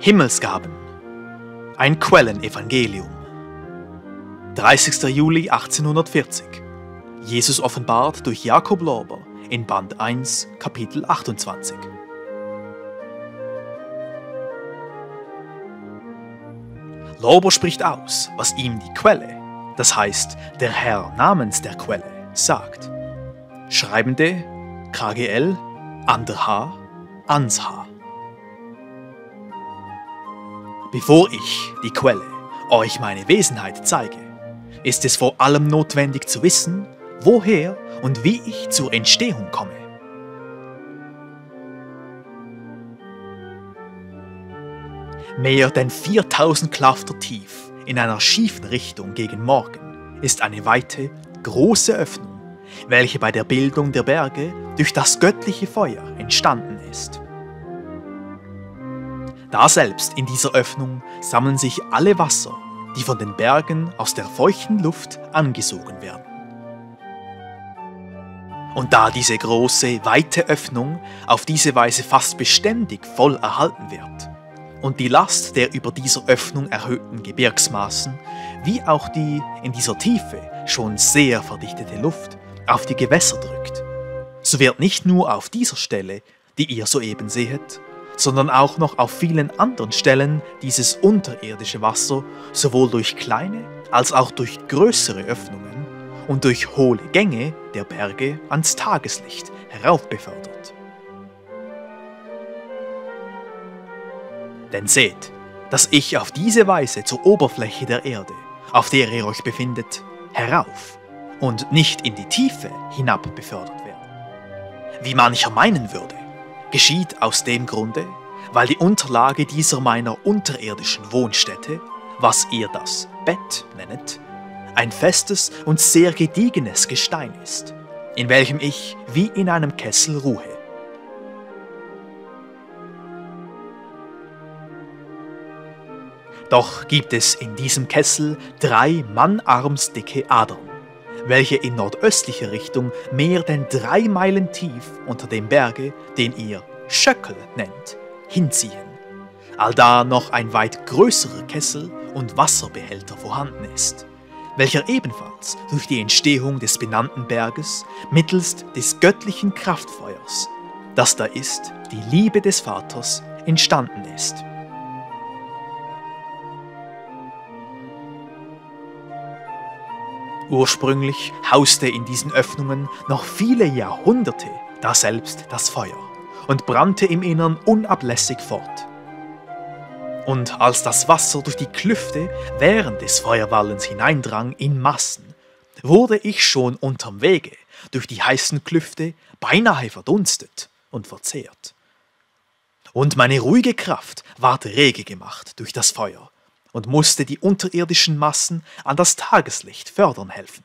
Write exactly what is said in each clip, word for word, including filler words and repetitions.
Himmelsgaben. Ein Quellenevangelium. dreißigster Juli achtzehnhundertvierzig. Jesus offenbart durch Jakob Lorber in Band eins, Kapitel achtundzwanzig. Lorber spricht aus, was ihm die Quelle, das heißt der Herr namens der Quelle, sagt. Schreibende K G L, Ander H, Ans H. Bevor ich, die Quelle, euch meine Wesenheit zeige, ist es vor allem notwendig zu wissen, woher und wie ich zur Entstehung komme. Mehr denn viertausend Klafter tief in einer schiefen Richtung gegen Morgen ist eine weite, große Öffnung, welche bei der Bildung der Berge durch das göttliche Feuer entstanden ist. Daselbst in dieser Öffnung sammeln sich alle Wasser, die von den Bergen aus der feuchten Luft angesogen werden. Und da diese große, weite Öffnung auf diese Weise fast beständig voll erhalten wird und die Last der über dieser Öffnung erhöhten Gebirgsmaßen, wie auch die in dieser Tiefe schon sehr verdichtete Luft auf die Gewässer drückt, so wird nicht nur auf dieser Stelle, die ihr soeben sehet, sondern auch noch auf vielen anderen Stellen dieses unterirdische Wasser sowohl durch kleine als auch durch größere Öffnungen und durch hohle Gänge der Berge ans Tageslicht heraufbefördert. Denn seht, dass ich auf diese Weise zur Oberfläche der Erde, auf der ihr euch befindet, herauf und nicht in die Tiefe hinab befördert werde. Wie mancher meinen würde, geschieht aus dem Grunde, weil die Unterlage dieser meiner unterirdischen Wohnstätte, was ihr das Bett nennet, ein festes und sehr gediegenes Gestein ist, in welchem ich wie in einem Kessel ruhe. Doch gibt es in diesem Kessel drei mannarmsdicke Adern, welche in nordöstlicher Richtung mehr denn drei Meilen tief unter dem Berge, den ihr Schöckel nennt, hinziehen, allda noch ein weit größerer Kessel und Wasserbehälter vorhanden ist, welcher ebenfalls durch die Entstehung des benannten Berges mittelst des göttlichen Kraftfeuers, das da ist, die Liebe des Vaters, entstanden ist. Ursprünglich hauste in diesen Öffnungen noch viele Jahrhunderte daselbst das Feuer und brannte im Innern unablässig fort. Und als das Wasser durch die Klüfte während des Feuerwallens hineindrang in Massen, wurde ich schon unterm Wege durch die heißen Klüfte beinahe verdunstet und verzehrt. Und meine ruhige Kraft ward rege gemacht durch das Feuer und musste die unterirdischen Massen an das Tageslicht fördern helfen.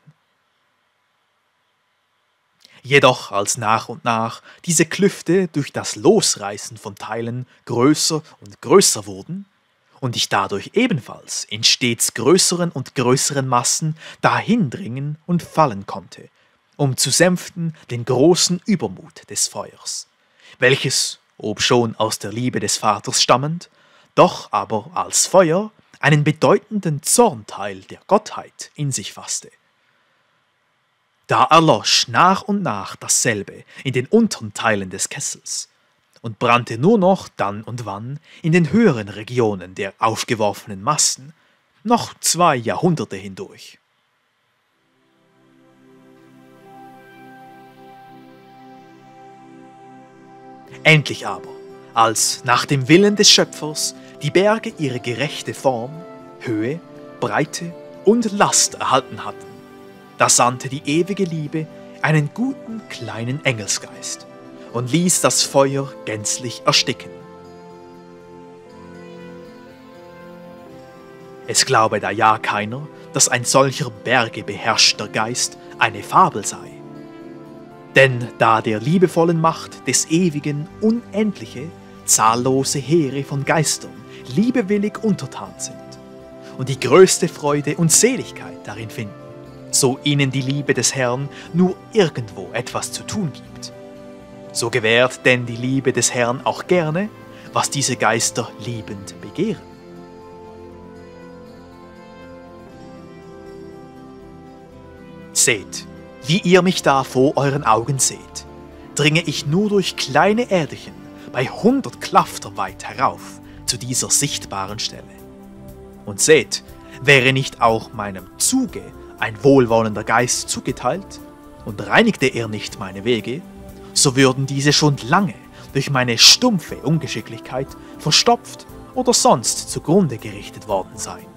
Jedoch als nach und nach diese Klüfte durch das Losreißen von Teilen größer und größer wurden und ich dadurch ebenfalls in stets größeren und größeren Massen dahindringen und fallen konnte, um zu sänften den großen Übermut des Feuers, welches, obschon aus der Liebe des Vaters stammend, doch aber als Feuer einen bedeutenden Zornteil der Gottheit in sich fasste. Da erlosch nach und nach dasselbe in den unteren Teilen des Kessels und brannte nur noch dann und wann in den höheren Regionen der aufgeworfenen Massen, noch zwei Jahrhunderte hindurch. Endlich aber, als nach dem Willen des Schöpfers die Berge ihre gerechte Form, Höhe, Breite und Last erhalten hatten, da sandte die ewige Liebe einen guten kleinen Engelsgeist und ließ das Feuer gänzlich ersticken. Es glaube da ja keiner, dass ein solcher bergebeherrschter Geist eine Fabel sei. Denn da der liebevollen Macht des Ewigen unendliche, zahllose Heere von Geistern liebewillig untertan sind und die größte Freude und Seligkeit darin finden, so ihnen die Liebe des Herrn nur irgendwo etwas zu tun gibt. So gewährt denn die Liebe des Herrn auch gerne, was diese Geister liebend begehren. begehren. Seht, wie ihr mich da vor euren Augen seht, dringe ich nur durch kleine Erdchen bei hundert Klafter weit herauf zu dieser sichtbaren Stelle. Und seht, wäre nicht auch meinem Zuge ein wohlwollender Geist zugeteilt, und reinigte er nicht meine Wege, so würden diese schon lange durch meine stumpfe Ungeschicklichkeit verstopft oder sonst zugrunde gerichtet worden sein.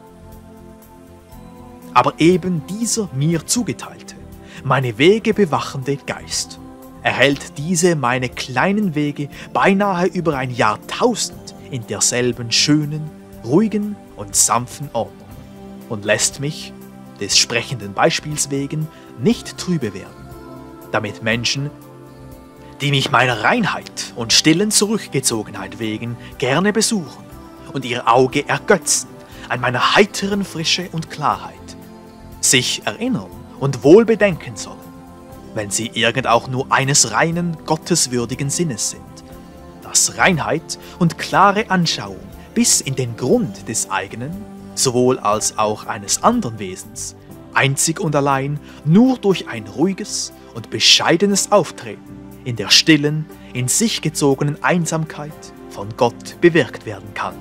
Aber eben dieser mir zugeteilte, meine Wege bewachende Geist erhält diese meine kleinen Wege beinahe über ein Jahrtausend in derselben schönen, ruhigen und sanften Ordnung und lässt mich, des sprechenden Beispiels wegen, nicht trübe werden, damit Menschen, die mich meiner Reinheit und stillen Zurückgezogenheit wegen gerne besuchen und ihr Auge ergötzen an meiner heiteren Frische und Klarheit, sich erinnern und wohl bedenken sollen, wenn sie irgend auch nur eines reinen, gotteswürdigen Sinnes sind, dass Reinheit und klare Anschauung bis in den Grund des eigenen, sowohl als auch eines anderen Wesens, einzig und allein nur durch ein ruhiges und bescheidenes Auftreten in der stillen, in sich gezogenen Einsamkeit von Gott bewirkt werden kann.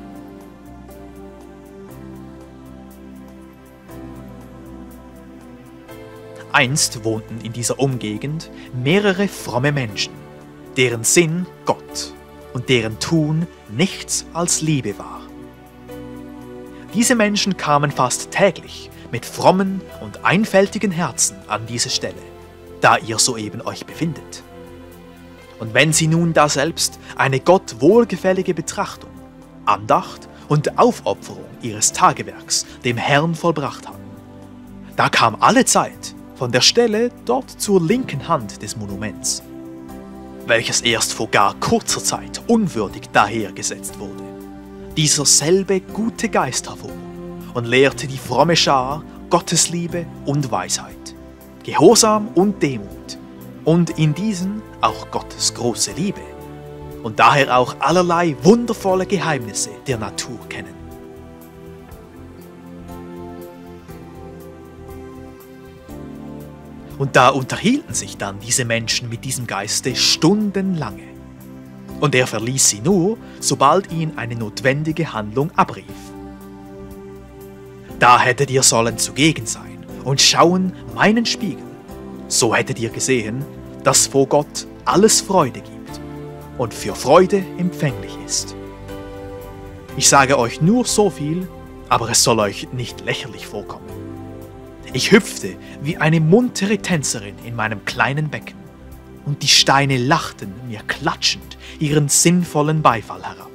Einst wohnten in dieser Umgegend mehrere fromme Menschen, deren Sinn Gott und deren Tun nichts als Liebe war. Diese Menschen kamen fast täglich mit frommen und einfältigen Herzen an diese Stelle, da ihr soeben euch befindet. Und wenn sie nun daselbst eine Gott wohlgefällige Betrachtung, Andacht und Aufopferung ihres Tagewerks dem Herrn vollbracht hatten, da kam alle Zeit von der Stelle dort zur linken Hand des Monuments, welches erst vor gar kurzer Zeit unwürdig dahergesetzt wurde, dieser selbe gute Geist hervor und lehrte die fromme Schar Gottesliebe und Weisheit, Gehorsam und Demut und in diesen auch Gottes große Liebe und daher auch allerlei wundervolle Geheimnisse der Natur kennen. Und da unterhielten sich dann diese Menschen mit diesem Geiste stundenlange. Und er verließ sie nur, sobald ihn eine notwendige Handlung abrief. Da hättet ihr sollen zugegen sein und schauen meinen Spiegel. So hättet ihr gesehen, dass vor Gott alles Freude gibt und für Freude empfänglich ist. Ich sage euch nur so viel, aber es soll euch nicht lächerlich vorkommen. Ich hüpfte wie eine muntere Tänzerin in meinem kleinen Becken, und die Steine lachten mir klatschend ihren sinnvollen Beifall herab.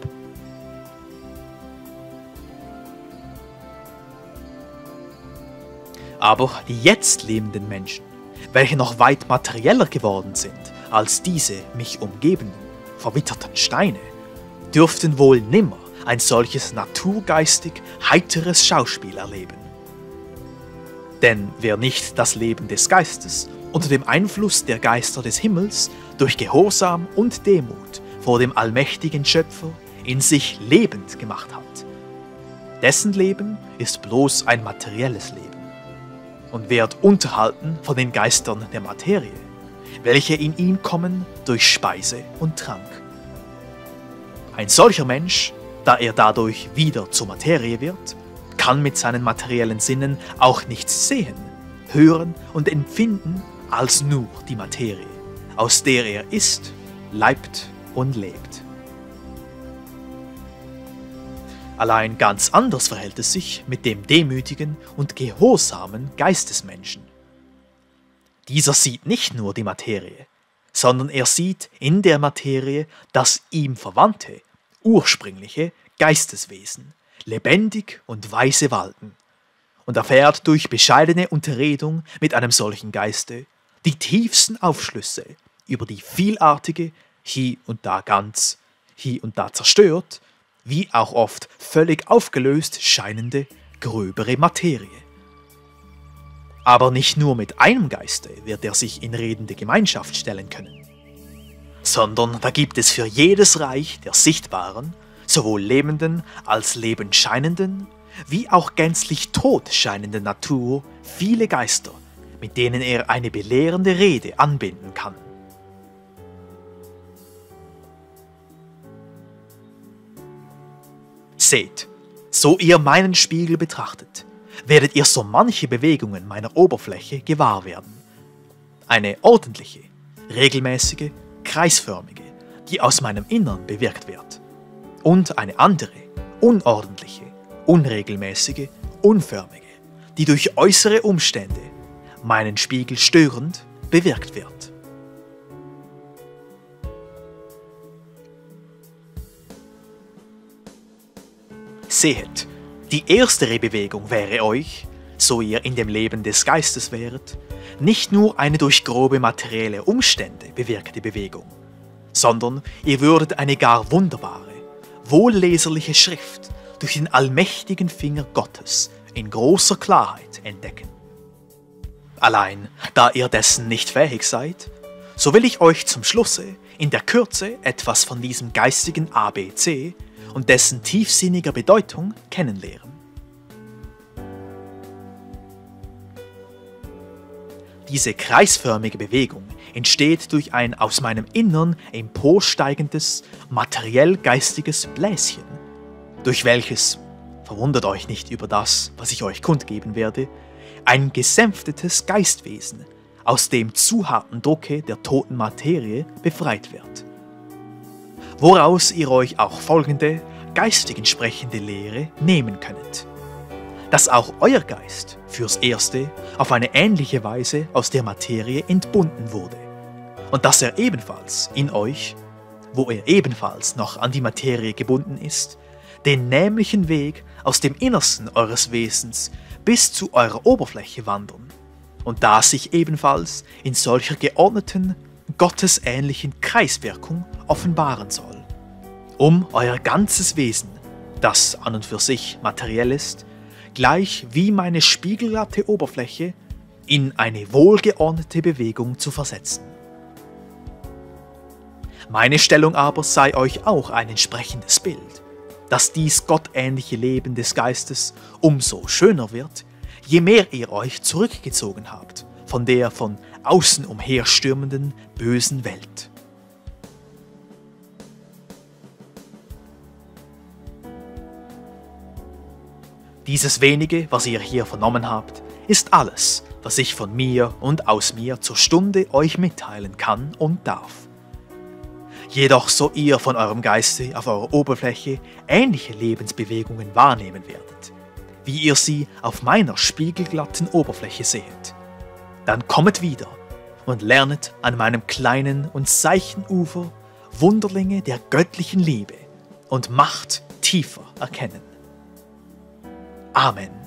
Aber die jetzt lebenden Menschen, welche noch weit materieller geworden sind als diese mich umgebenden, verwitterten Steine, dürften wohl nimmer ein solches naturgeistig heiteres Schauspiel erleben. Denn wer nicht das Leben des Geistes unter dem Einfluss der Geister des Himmels durch Gehorsam und Demut vor dem allmächtigen Schöpfer in sich lebend gemacht hat, dessen Leben ist bloß ein materielles Leben und wird unterhalten von den Geistern der Materie, welche in ihn kommen durch Speise und Trank. Ein solcher Mensch, da er dadurch wieder zur Materie wird, kann mit seinen materiellen Sinnen auch nichts sehen, hören und empfinden als nur die Materie, aus der er ist, leibt und lebt. Allein ganz anders verhält es sich mit dem demütigen und gehorsamen Geistesmenschen. Dieser sieht nicht nur die Materie, sondern er sieht in der Materie das ihm verwandte, ursprüngliche Geisteswesen, lebendig und weise walten, und erfährt durch bescheidene Unterredung mit einem solchen Geiste die tiefsten Aufschlüsse über die vielartige, hie und da ganz, hie und da zerstört, wie auch oft völlig aufgelöst scheinende, gröbere Materie. Aber nicht nur mit einem Geiste wird er sich in redende Gemeinschaft stellen können, sondern da gibt es für jedes Reich der sichtbaren sowohl lebenden als lebend scheinenden, wie auch gänzlich tot scheinenden Natur viele Geister, mit denen er eine belehrende Rede anbinden kann. Seht, so ihr meinen Spiegel betrachtet, werdet ihr so manche Bewegungen meiner Oberfläche gewahr werden. Eine ordentliche, regelmäßige, kreisförmige, die aus meinem Innern bewirkt wird. Und eine andere, unordentliche, unregelmäßige, unförmige, die durch äußere Umstände, meinen Spiegel störend, bewirkt wird. Sehet, die erstere Bewegung wäre euch, so ihr in dem Leben des Geistes wäret, nicht nur eine durch grobe materielle Umstände bewirkte Bewegung, sondern ihr würdet eine gar wunderbare, wohlleserliche Schrift durch den allmächtigen Finger Gottes in großer Klarheit entdecken. Allein, da ihr dessen nicht fähig seid, so will ich euch zum Schlusse in der Kürze etwas von diesem geistigen A B C und dessen tiefsinniger Bedeutung kennenlernen. Diese kreisförmige Bewegung entsteht durch ein aus meinem Innern emporsteigendes, materiell-geistiges Bläschen, durch welches, verwundert euch nicht über das, was ich euch kundgeben werde, ein gesänftetes Geistwesen aus dem zu harten Drucke der toten Materie befreit wird. Woraus ihr euch auch folgende, geistig entsprechende Lehre nehmen könnet. Dass auch euer Geist fürs Erste auf eine ähnliche Weise aus der Materie entbunden wurde und dass er ebenfalls in euch, wo er ebenfalls noch an die Materie gebunden ist, den nämlichen Weg aus dem Innersten eures Wesens bis zu eurer Oberfläche wandern und da sich ebenfalls in solcher geordneten, gottesähnlichen Kreiswirkung offenbaren soll, um euer ganzes Wesen, das an und für sich materiell ist, gleich wie meine spiegelglatte Oberfläche in eine wohlgeordnete Bewegung zu versetzen. Meine Stellung aber sei euch auch ein entsprechendes Bild, dass dies gottähnliche Leben des Geistes umso schöner wird, je mehr ihr euch zurückgezogen habt von der von außen umherstürmenden bösen Welt. Dieses wenige, was ihr hier vernommen habt, ist alles, was ich von mir und aus mir zur Stunde euch mitteilen kann und darf. Jedoch so ihr von eurem Geiste auf eurer Oberfläche ähnliche Lebensbewegungen wahrnehmen werdet, wie ihr sie auf meiner spiegelglatten Oberfläche seht, dann kommet wieder und lernet an meinem kleinen und seichten Ufer Wunderlinge der göttlichen Liebe und Macht tiefer erkennen. Amen.